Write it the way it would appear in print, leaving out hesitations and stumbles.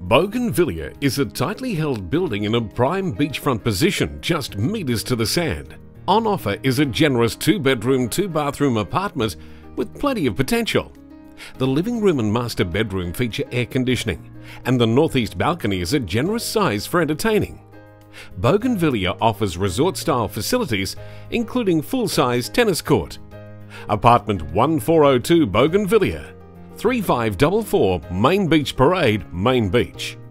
Bougainvillea is a tightly held building in a prime beachfront position just meters to the sand. On offer is a generous 2-bedroom, 2-bathroom apartment with plenty of potential. The living room and master bedroom feature air conditioning, and the northeast balcony is a generous size for entertaining. Bougainvillea offers resort-style facilities, including full-size tennis court. Apartment 1402 Bougainvillea, 3544 Main Beach Parade, Main Beach.